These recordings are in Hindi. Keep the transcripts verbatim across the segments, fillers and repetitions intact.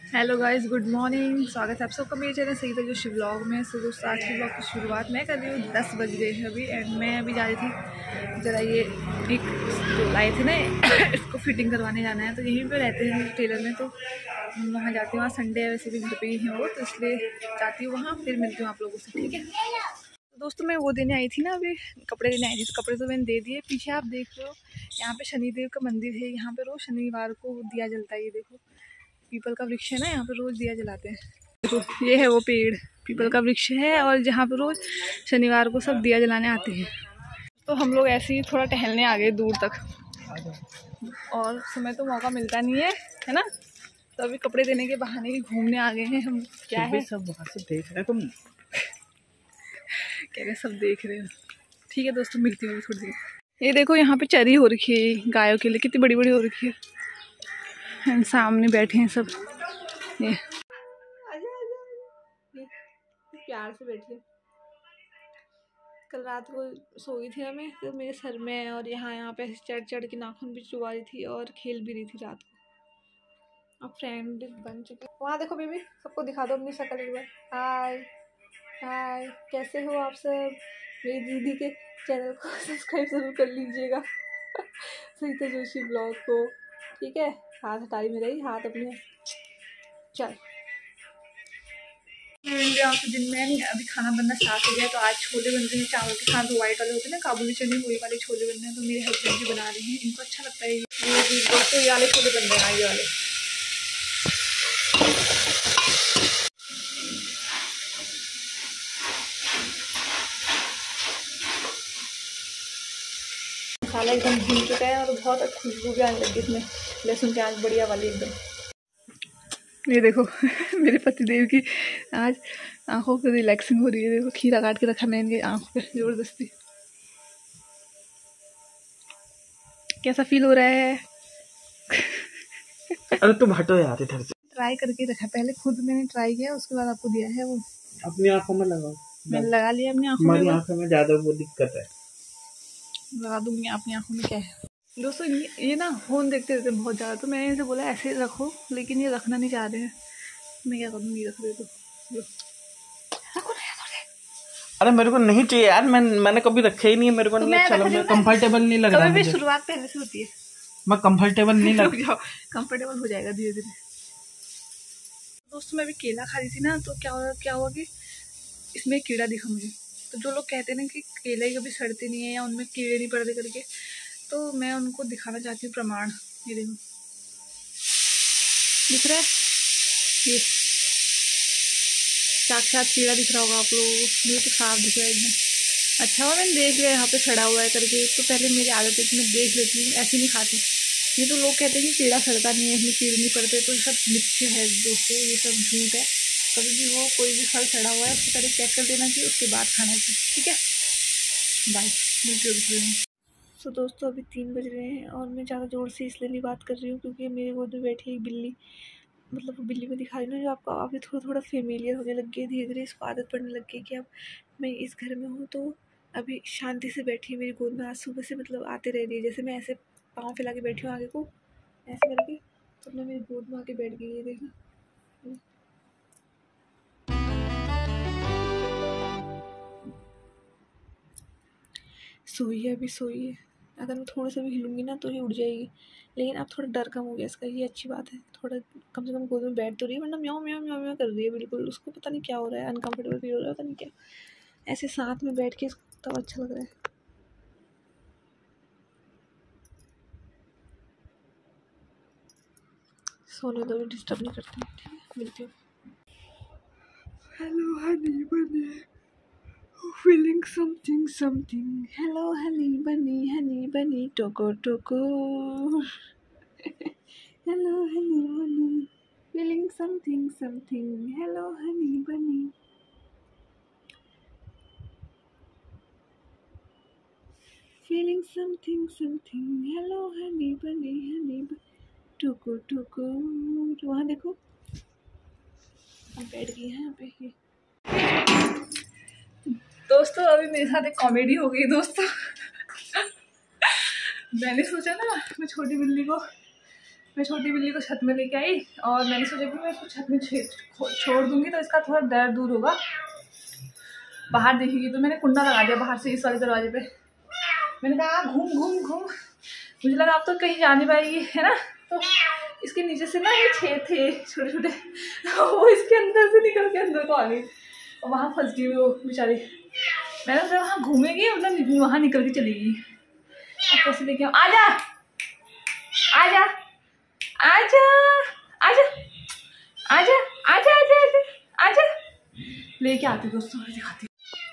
Hello guys, good morning. स्वागत है आप सबका मेरे चैनल सही जो शिव ब्लॉग में। सो दोस्तों, आज के ब्लॉग की शुरुआत मैं कर रही हूँ। दस बज गए हैं अभी एंड मैं अभी जा रही थी ज़रा ये एक जो लाए थे ना इसको फिटिंग करवाने जाना है। तो यहीं पे रहते हैं टेलर में, तो वहाँ जाती हूँ। वहाँ संडे है, वैसे भी घर पे ही हैं वो, तो इसलिए जाती हूँ वहाँ, फिर मिलती हूँ आप लोगों से, ठीक है। तो दोस्तों, मैं वो देने आई थी ना, अभी कपड़े देने आई थी, तो कपड़े तो मैंने दे दिए। पीछे आप देख लो, यहाँ पे शनिदेव का मंदिर है। यहाँ पे रोज़ शनिवार को दिया जलता है। ये देखो, पीपल का वृक्ष है ना, यहाँ पे रोज़ दिया जलाते हैं। देखो, ये है वो पेड़, पीपल का वृक्ष है, और जहाँ पे रोज़ शनिवार को सब दिया जलाने आते हैं। तो हम लोग ऐसे ही थोड़ा टहलने आ गए दूर तक, और समय तो मौका मिलता नहीं है, है ना। तो अभी कपड़े देने के बहाने ही घूमने आ गए हैं हम। क्या है, सब वहाँ से देख रहे तुम, कह रहे सब देख रहे हो। ठीक है दोस्तों, मिलती हूँ थोड़ी देर। ये देखो, यहाँ पे चरी हो रखी है गायों के लिए, कितनी बड़ी बड़ी हो रखी है। सामने बैठे हैं सब, ये प्यार से बैठी है। कल रात को सो गई थी ना मैं, तो मेरे सर में और यहाँ यहाँ पे चढ़ चढ़ के नाखून भी चुबा रही थी और खेल भी रही थी रात को। अब फ्रेंड बन चुकी। वहाँ देखो बेबी, सबको दिखा दो अपनी शक्ल एक बार। हाय हाय, कैसे हो आप सब। मेरी दीदी के चैनल को सब्सक्राइब जरूर कर लीजिएगा सरिता जोशी ब्लॉग को, ठीक है। हाथ हटाई में रही, हाथ अपने। चल दिन में अभी खाना बनना स्टार्ट हो गया। तो आज छोले बन रहे हैं चावल के साथ, जो वाइट वाले होते हैं ना, काबुली चने, वही वाले छोले बन रहे हैं। तो मेरे हस्बैंड भी बना रहे हैं, इनको अच्छा लगता है ये दोस्तों, ये वाले छोले बन रहे हैं, ये वाले। मसाला एकदम भून चुका है और बहुत खुशबू भी आने लगी इसमें, लहसुन प्याज बढ़िया वाली एकदम। ये देखो मेरे पतिदेव की आज आंखों पे रिलैक्सिंग हो रही है। देखो, खीरा काट के रखा मैं इनकी आंखों पे जबरदस्ती। कैसा फील हो रहा है? अरे तुम हटो यार इधर से। ट्राई करके रखा, पहले खुद मैंने ट्राई किया, उसके बाद आपको दिया है। वो अपनी आंखों में लगाओ। मैंने लगा लिया अपनी आंखों में। हमारी आंखों में ज्यादा वो दिक्कत है, लगा दूंगी। अपनी आंखों में क्या है दोस्तों, ये ना फोन देखते रहते हैं बहुत ज़्यादा। तो मैंने इनसे बोला ऐसे रखो, लेकिन ये रखना नहीं चाह रहे हैं। मैं क्या करूँगी, रख दे तो रखो ना यार। अरे मेरे को नहीं चाहिए यार, मैं मैंने कभी रखे ही नहीं है, मेरे को तो नहीं अच्छा लगा, कंफर्टेबल नहीं लग रहा मुझे। शुरुआत पहले से होती है, मैं कंफर्टेबल नहीं लग जाओ, कंफर्टेबल हो जाएगा धीरे धीरे। दोस्तों, मैं अभी केला खा रही थी ना, तो क्या हुआ क्या हुआ कि इसमें कीड़ा दिखा मुझे। तो जो लोग कहते हैं ना कि केले कभी सड़ते नहीं है या उनमें कीड़े नहीं पड़ते करके, तो मैं उनको दिखाना चाहती हूँ प्रमाण। ये देखो, दिख रहा है, ये साक्षात कीड़ा दिख रहा होगा आप लोगों को। मुझे तो साफ दिख रहा है एकदम। अच्छा हुआ मैंने देख लिया यहाँ पे सड़ा हुआ है करके। तो पहले मेरी आदत है कि मैं देख लेती हूँ, ऐसे नहीं खाती। ये तो लोग कहते हैं कि कीड़ा सड़ता नहीं है, इसमें कीड़े नहीं पड़ते, तो सब मिथ्या है दोस्तों, ये सब झूठ है। कभी भी हो कोई भी फल सड़ा हुआ है, उसको पहले चेक कर देना चाहिए, उसके बाद खाना चाहिए, ठीक है। बाय, मिलते हो। तो दोस्तों, अभी तीन बज रहे हैं और मैं ज़्यादा ज़ोर से इसलिए नहीं बात कर रही हूँ क्योंकि मेरे गोद में बैठी एक बिल्ली, मतलब बिल्ली को दिखा रही हूँ जो आपको अभी थोड़ा थोड़ा फेमिलियर होने लग गई है, धीरे धीरे इसको आदत पड़ने लग गई कि अब मैं इस घर में हूँ। तो अभी शांति से बैठी है मेरी गोद में, आज सुबह से मतलब आते रह रही है। जैसे मैं ऐसे पाँव फैला के बैठी हूँ आगे को ऐसे करके, तो अपना मेरी गोद में आके बैठ गई है। देखा, सोई है, अभी सोई है। अगर मैं थोड़ा सा भी हिलूंगी ना तो ये उड़ जाएगी, लेकिन अब थोड़ा डर कम हो गया इसका, ये अच्छी बात है। थोड़ा कम से कम गोद में बैठ तो रही है, वरना म्याऊं म्याऊं म्याऊं म्याऊं कर रही है बिल्कुल। उसको पता नहीं क्या हो रहा है, अनकंफर्टेबल फील हो रहा है, पता नहीं क्या। ऐसे साथ में बैठ के इसको तब अच्छा लग रहा है। सोने दो, डिस्टर्ब नहीं करते, ठीक है। मिलती हूँ। हेलो हनी बनी, feeling something something. Hello honey bunny, honey bunny, toko toko. Hello honey bunny, feeling something something. Hello honey bunny. Feeling something something. Hello honey bunny, honey bunny, toko toko. वहाँ देखो, हम बैठ गए हैं यहाँ पे। दोस्तों, अभी मेरे साथ एक कॉमेडी हो गई दोस्तों मैंने सोचा ना मैं छोटी बिल्ली को मैं छोटी बिल्ली को छत में लेके आई और मैंने सोचा कि मैं इसको छत में छोड़ दूंगी तो इसका थोड़ा डर दूर होगा, बाहर देखेगी। तो मैंने कुंडा लगा दिया बाहर से इस वाले दरवाजे पे। मैंने कहा घूम घूम घूम, मुझे लगा अब तो कहीं जा नहीं पाएगी, है ना। तो इसके नीचे से ना ये छेद थे छोटे छोटे, वो इसके अंदर से निकल के अंदर को आ गई और वहाँ फंस गई वो बेचारी। मैंने सोचा वहाँ घूमेगी और वहाँ निकल के चलेगी। अब कैसे लेके आऊँ? आजा आजा आजा आजा आजा आजा आजा आजा आजा लेके आती दोस्तों, दिखाती।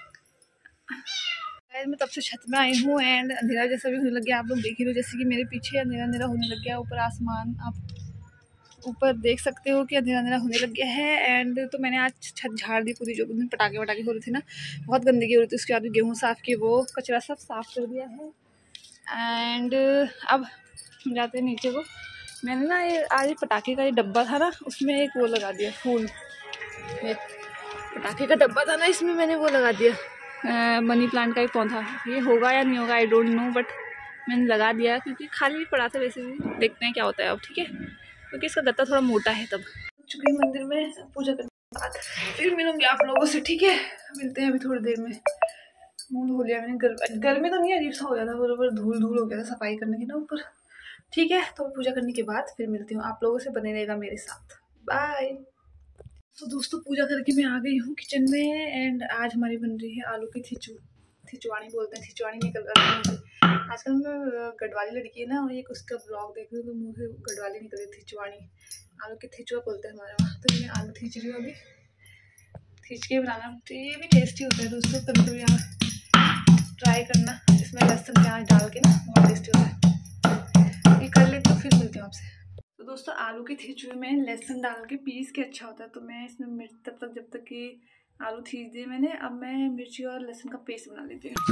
मैं तब से छत में आई हूँ एंड अंधेरा जैसा भी होने लग गया। आप लोग देख ही लो, जैसे कि मेरे पीछे अंधेरा अंधेरा होने लग गया। ऊपर आसमान आप ऊपर देख सकते हो कि अंधेरा अंधेरा होने लग गया है। एंड तो मैंने आज छत झाड़ दी पूरी, जो दिन पटाखे वटाखे हो रहे थे ना, बहुत गंदगी हो रही थी। उसके बाद गेहूँ साफ़ किए, वो कचरा सब साफ़ कर दिया है। एंड अब जाते हैं नीचे को। मैंने ना ये आज पटाखे का ये डब्बा था ना, उसमें एक वो लगा दिया फूल। ये पटाखे का डब्बा था ना, इसमें मैंने वो लगा दिया मनी प्लांट का एक पौधा। ये होगा या नहीं होगा आई डोंट नो, बट मैंने लगा दिया क्योंकि खाली भी पड़ा था। वैसे भी देखते हैं क्या होता है अब, ठीक है, क्योंकि इसका गत्ता थोड़ा मोटा है। तब चुकी मंदिर में पूजा करने के बाद फिर मिलूंगी आप लोगों से, ठीक है। मिलते हैं अभी थोड़ी देर में। मुँह धो लिया मैंने, गर्म गर्मी तो नहीं, अजीब सा हो गया था, बराबर धूल धूल हो गया था सफाई करने के ना ऊपर, ठीक है। तो पूजा करने के बाद फिर मिलती हूँ आप लोगों से, बने रहेगा मेरे साथ। बाय। तो दोस्तों पूजा करके मैं आ गई हूँ किचन में एंड आज हमारी बन रही है आलू की थिचू थिचवानी बोलते हैं, थिचवानी निकल रहा है मुझे। आजकल मैं गढ़वाली लड़की है ना, एक उसका ब्लॉग देख रही हूँ तो मुँह से गढ़वाली निकल रही, थिचवानी। आलू की थिचुआ बोलते हैं हमारे वहाँ। तो मैं आलू खींच रही हूँ अभी, खींच के बनाना तो ये भी टेस्टी होता है दोस्तों। कभी कभी आप ट्राई करना, इसमें लहसुन प्याज डाल के ना, बहुत टेस्टी होता है। ये कर ले तो फिर मिलती हूँ आपसे। तो दोस्तों आलू की थिचुए में लहसुन डाल के पीस के अच्छा होता है। तो मैं इसमें मिर्च तब तक जब तक कि आलू थीच दिए मैंने, अब मैं मिर्ची और लहसुन का पेस्ट बना लेती हूँ।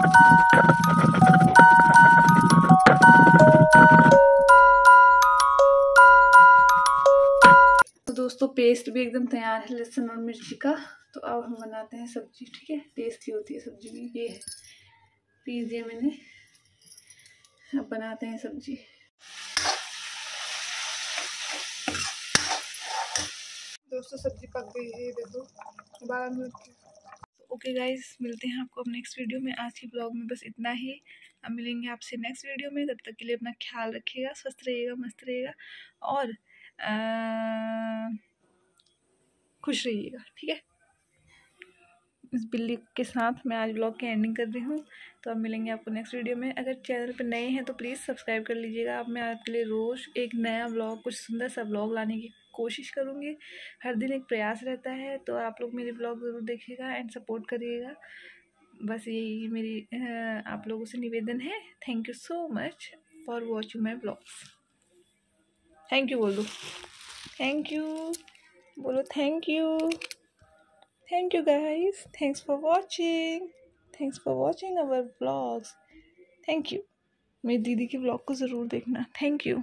तो दोस्तों पेस्ट भी एकदम तैयार है लहसुन और मिर्ची का। तो अब हम बनाते हैं सब्जी, ठीक है। टेस्टी होती है सब्जी भी। ये है पीस दिया मैंने, अब बनाते हैं सब्जी। दोस्तों सब्जी पक गई है, देखो बारह मिनट की। ओके गाइस, मिलते हैं आपको अब नेक्स्ट वीडियो में। आज की ब्लॉग में बस इतना ही। अब मिलेंगे आपसे नेक्स्ट वीडियो में। तब तक के लिए अपना ख्याल रखिएगा, स्वस्थ रहिएगा, मस्त रहिएगा और आ, खुश रहिएगा, ठीक है। इस बिल्ली के साथ मैं आज ब्लॉग की एंडिंग कर रही हूँ। तो अब मिलेंगे आपको नेक्स्ट वीडियो में। अगर चैनल पर नए हैं तो प्लीज़ सब्सक्राइब कर लीजिएगा। अब मैं आपके लिए रोज़ एक नया ब्लॉग, कुछ सुंदर सा ब्लॉग लाने की कोशिश करूँगी। हर दिन एक प्रयास रहता है, तो आप लोग मेरे ब्लॉग ज़रूर देखिएगा एंड सपोर्ट करिएगा। बस यही मेरी आप लोगों से निवेदन है। Thank you so much for watching my blogs. Thank you बोल दो, थैंक यू बोलो, thank you thank you guys, thanks for watching, thanks for watching our blogs. Thank you. मेरी दीदी के ब्लॉग को ज़रूर देखना। Thank you.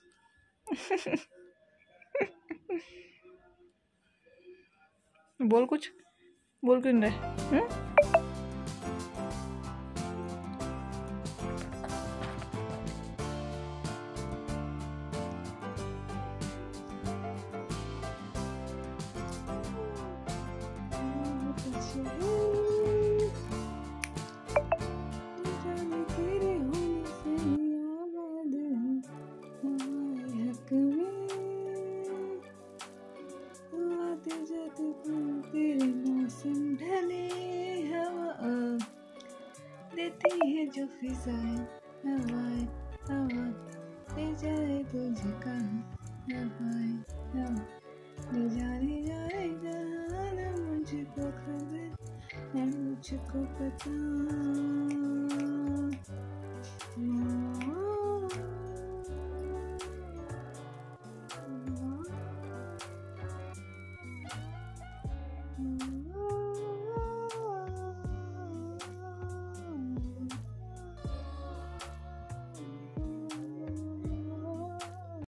बोल कुछ, बोल क्यों रहे? तेरे मौसम ढले हवा देती है जो फिजाएं, हवाएं हवा ले जाए तुझे कहाँ, हवाएं हवा ले जाने जाए जहाँ न मुझको खबर न मुझको पता। Mm-hmm.